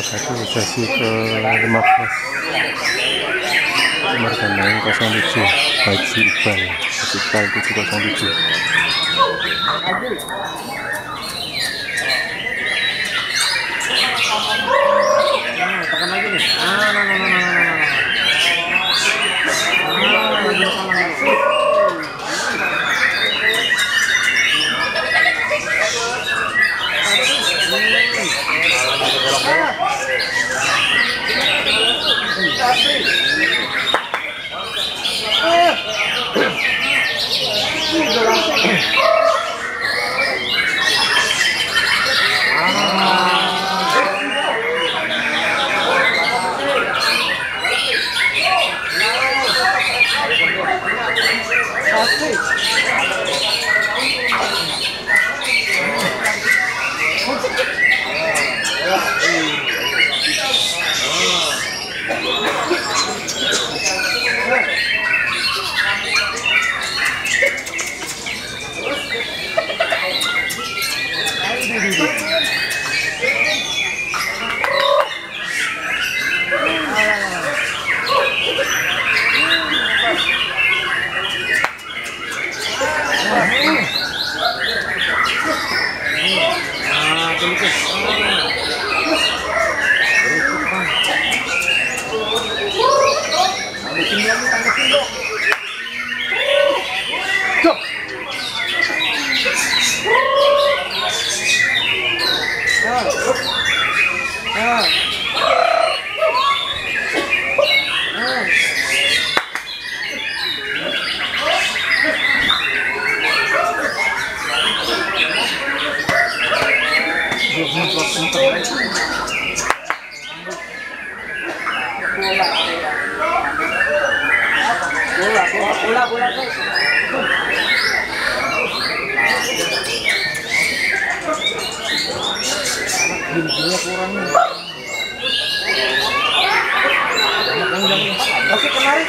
sesi ke 15 nomor kandang 07 Haji Iqbal 707. Tekan lagi nih. Bola. Gini kurang nih. Oke, kemarin.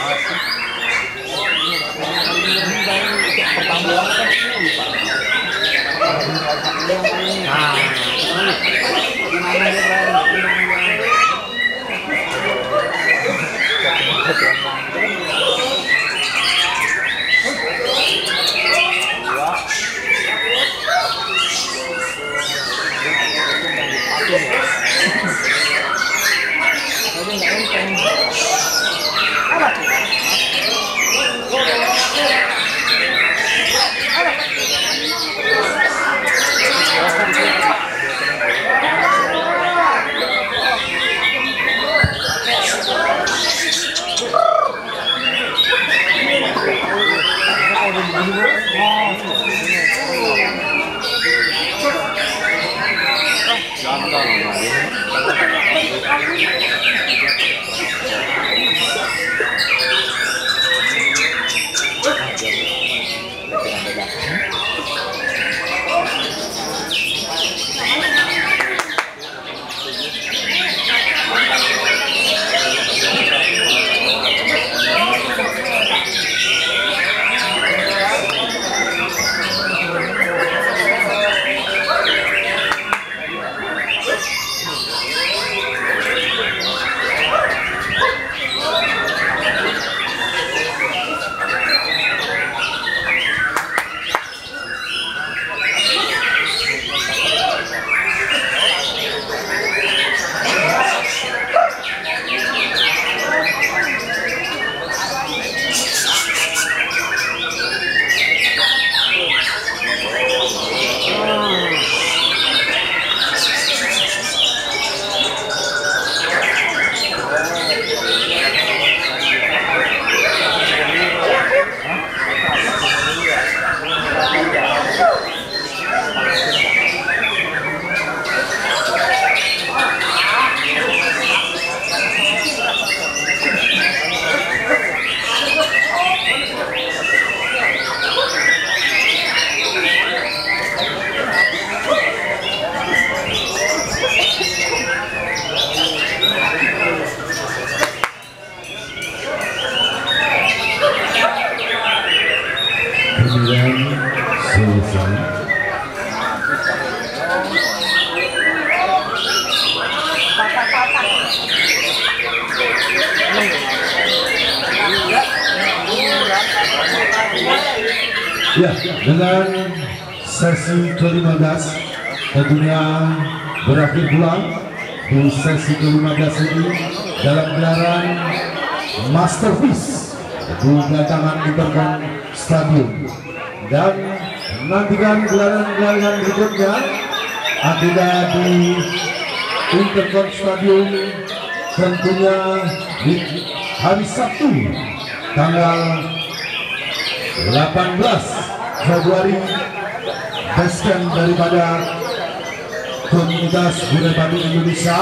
Ya, dengan sesi ke-15 tentunya berakhir pula di sesi ke-15 ini dalam gelaran Masterpiece di Gantangan Intercon Stadium, dan nantikan gelaran-gelaran berikutnya ada di Intercon Stadium tentunya di hari Sabtu tanggal 18 Februari. Basecamp daripada komunitas Gulai Batu Indonesia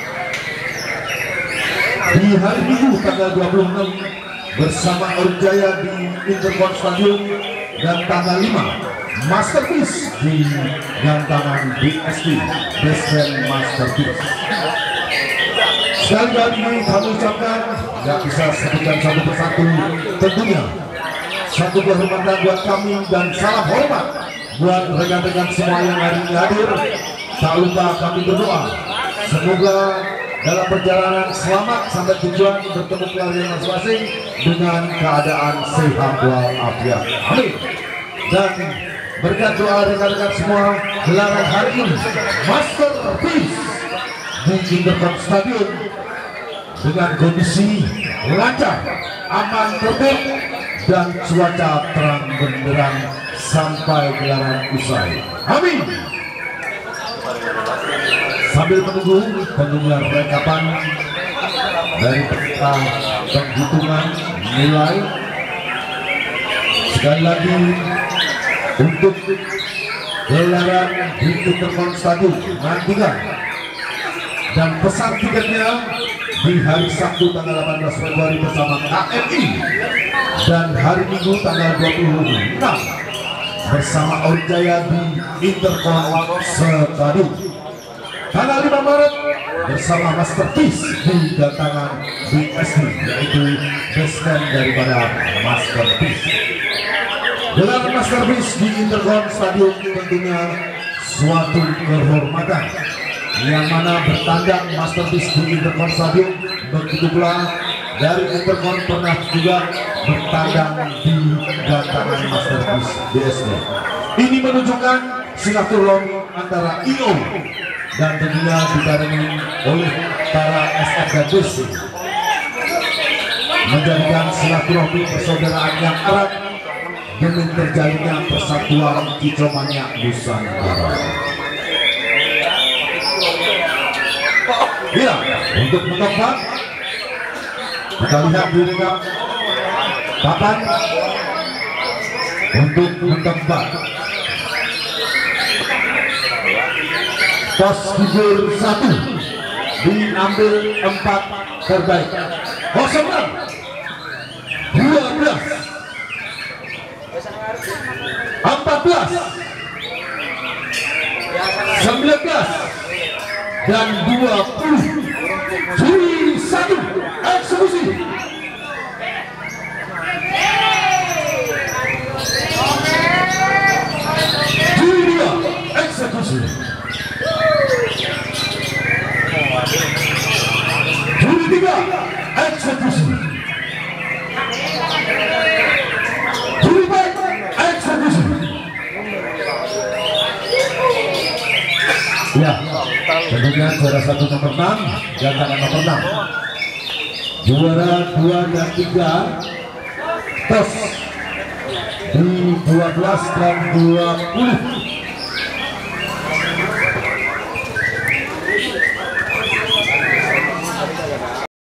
di hari Minggu tanggal 26 bersama Orjaya di Intercon Stadium, dan tanggal 5 Masterpiece di Gantangan BSD Basecamp Masterpiece. Sekali lagi kami ucapkan, nggak bisa sebutkan satu persatu, tentunya satu kehormatan buat kami dan salam hormat buat rekan-rekan semua yang hari ini hadir. Tak lupa kami berdoa semoga dalam perjalanan selamat sampai tujuan bertemu keluarga masing-masing dengan keadaan sehat walafiat. Amin. Dan berkat doa rekan-rekan semua, gelaran hari ini Masterpiece di Intercon Stadium dengan kondisi lancar, aman, tertib, dan cuaca terang benderang sampai gelaran usai. Amin. Sambil menunggu tentunya rekapan dari peta penghitungan nilai, sekali lagi untuk gelaran di Intercon Stadium nantikan dan pesan tiketnya di hari Sabtu tanggal 18 Februari bersama KMI, dan hari Minggu tanggal 26 bersama Orjaya di Intercon Stadium. Tanggal 5 Maret bersama Masterpiece di Gantangan BSD, yaitu basecamp daripada Masterpiece. Gelaran Masterpiece di Intercon Stadium tentunya suatu kehormatan, yang mana bertandang Masterpiece di Intercon Stadium, begitu pula dari Intercon pernah juga bertandang di Gantangan Masterpiece BSD. Ini menunjukkan silaturahmi antara IO dan tentunya dibarengi oleh para SF dan BC, menjadikan silaturahmi persaudaraan yang erat demi terjalinnya persatuan Kicomania Nusantara. Ya, untuk menembak kita lihat di rekap papan untuk menembak tos figur 1 diambil 4 terbaik. 06 12 14 19 dan 20. Juri 1 eksekusi. Juri 2 eksekusi. Juri 3 eksekusi. Juri 4 eksekusi. Ya, tentunya juara 1 nomor 6, Gantangan nomor 6. Juara 2 dan 3 tos di 12 dan 20.